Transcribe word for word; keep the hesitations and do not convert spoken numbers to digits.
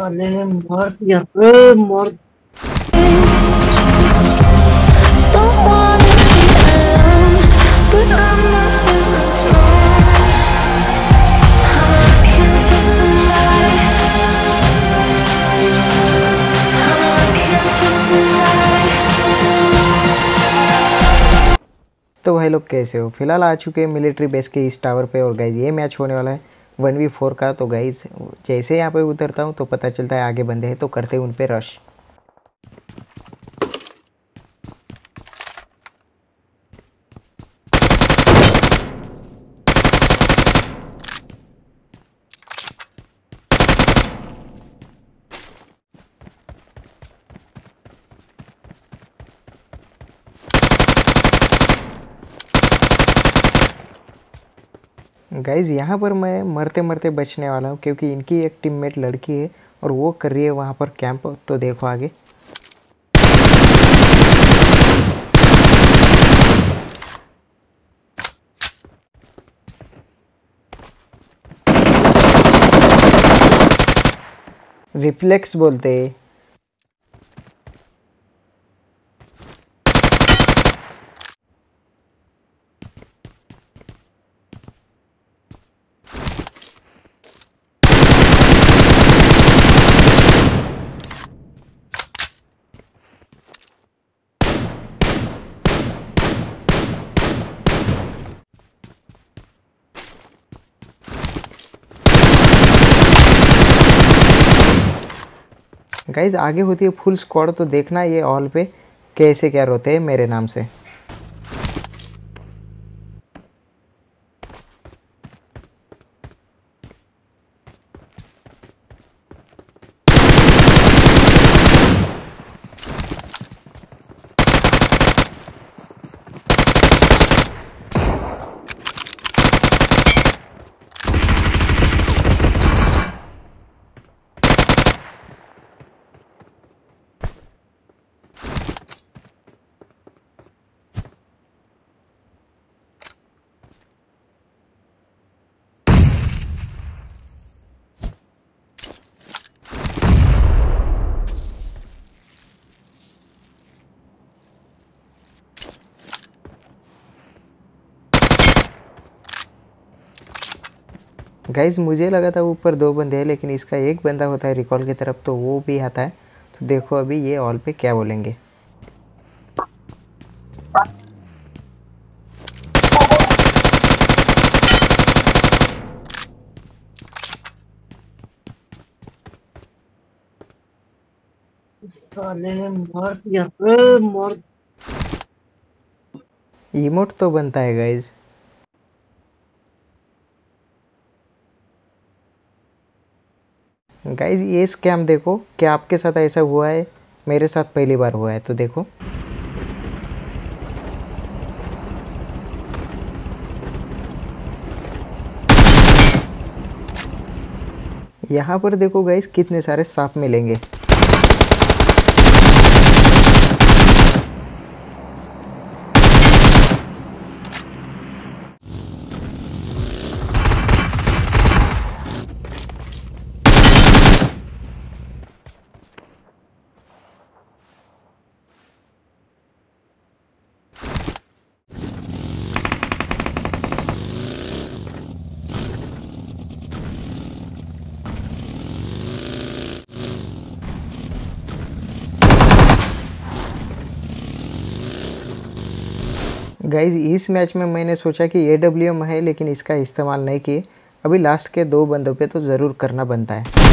साले मर दिया ए, मर। Don't wanna be alone, but I'm nothing what's wrong. I'm looking for somebody. I'm looking for somebody. तो भाई लोग कैसे हो? फिलहाल आ चुके हैं मिलिट्री बेस के इस टावर पे और गाइज ये मैच होने वाला है वन वी फोर का। तो गाइज जैसे यहाँ पे उतरता हूँ तो पता चलता है आगे बंदे हैं, तो करते हैं उन पे रश। गाइज़ यहाँ पर मैं मरते मरते बचने वाला हूँ क्योंकि इनकी एक टीममेट लड़की है और वो कर रही है वहाँ पर कैंप। तो देखो आगे। रिफ्लेक्स बोलते हैं। गाइज आगे होती है फुल स्क्वाड, तो देखना ये ऑल पे कैसे क्या रोते हैं मेरे नाम से। गाइज मुझे लगा था ऊपर दो बंदे हैं, लेकिन इसका एक बंदा होता है रिकॉल की तरफ, तो वो भी आता है। तो देखो अभी ये ऑल पे क्या बोलेंगे। साले मर दिया ए, मर। इमोट तो बनता है गाइज। गाइज ये स्कैम देखो, क्या आपके साथ ऐसा हुआ है? मेरे साथ पहली बार हुआ है। तो देखो यहाँ पर देखो गाइज कितने सारे सांप मिलेंगे। गाइज इस मैच में मैंने सोचा कि ए डब्ल्यू एम है, लेकिन इसका इस्तेमाल नहीं किए। अभी लास्ट के दो बंदों पे तो ज़रूर करना बनता है।